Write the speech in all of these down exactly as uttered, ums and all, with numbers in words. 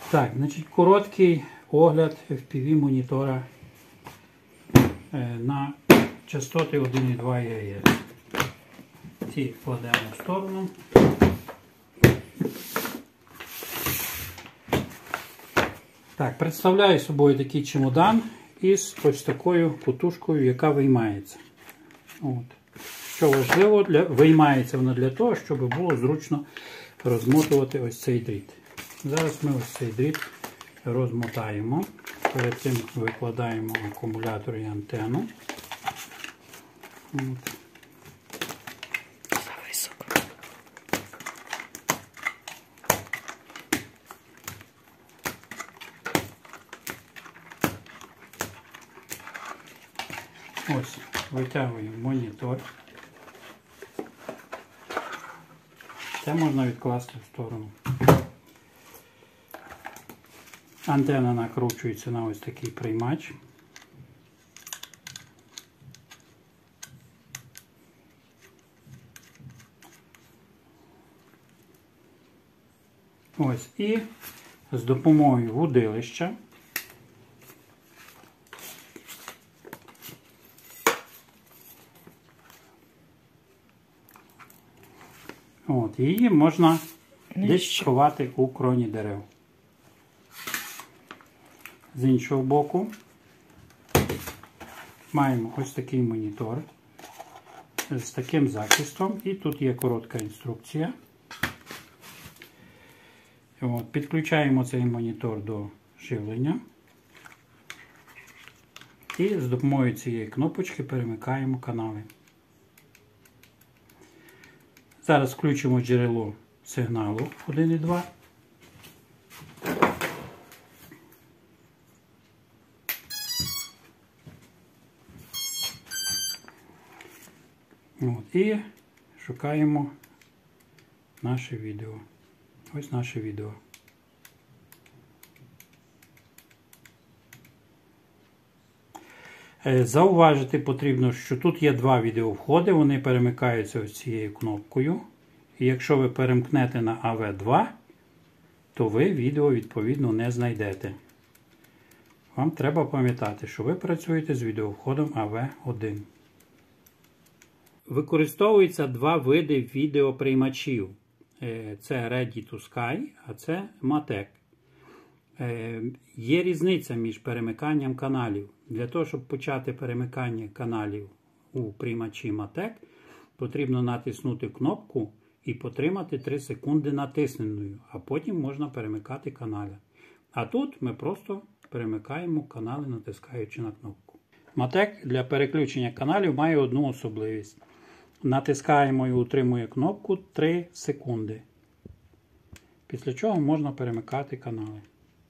Так, значить, короткий огляд еф пі ві монітора на частоти один і два ГГц. Ці кладемо в сторону. Так, представляю собою такий чемодан із ось такою кутушкою, яка виймається. От. Що важливо, для, виймається вона для того, щоб було зручно розмотувати ось цей дріт. Зараз ми ось цей дріт розмотаємо. Перед цим викладаємо акумулятор і антенну. От. Ось, витягуємо монітор. Це можна відкласти в сторону. Антенна накручується на ось такий приймач. Ось, і з допомогою вудилища От, її можна десь сховати у кроні дерев. З іншого боку маємо ось такий монітор з таким захистом, і тут є коротка інструкція. От, підключаємо цей монітор до живлення і з допомогою цієї кнопочки перемикаємо канали. Зараз включимо джерело сигналу один і два. От, і шукаємо наше відео. Ось наше відео. Зауважити потрібно, що тут є два відеовходи, вони перемикаються ось цією кнопкою. І якщо ви перемкнете на а ве два, то ви відео відповідно не знайдете. Вам треба пам'ятати, що ви працюєте з відеовходом а ве один. Використовуються два види відеоприймачів. Це Ready to Sky, а це Matek. Є різниця між перемиканням каналів. Для того, щоб почати перемикання каналів у приймачі Matek, потрібно натиснути кнопку і потримати три секунди натисненою, а потім можна перемикати канали. А тут ми просто перемикаємо канали, натискаючи на кнопку. Matek для переключення каналів має одну особливість. Натискаємо і утримуємо кнопку три секунди. Після чого можна перемикати канали.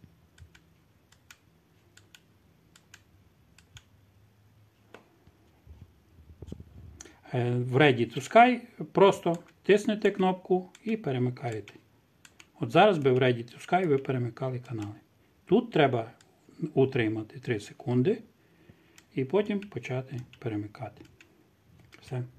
В Ready to Sky просто тиснете кнопку і перемикаєте. От зараз би в Ready to Sky ви перемикали канали. Тут треба утримати три секунди і потім почати перемикати. Все.